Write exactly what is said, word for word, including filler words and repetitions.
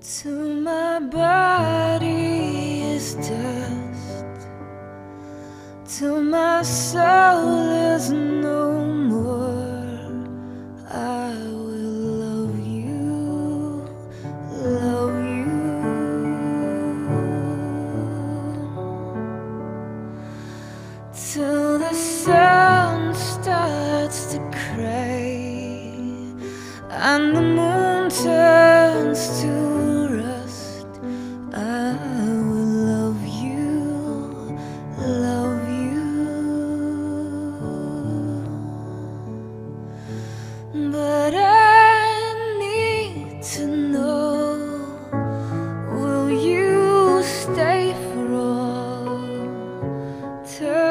till my body is dust, till my soul is no more. I will love you, love you, till the sun starts to cry and the moon turns to rust. I will love you, love you, but I need to know, will you stay for all time?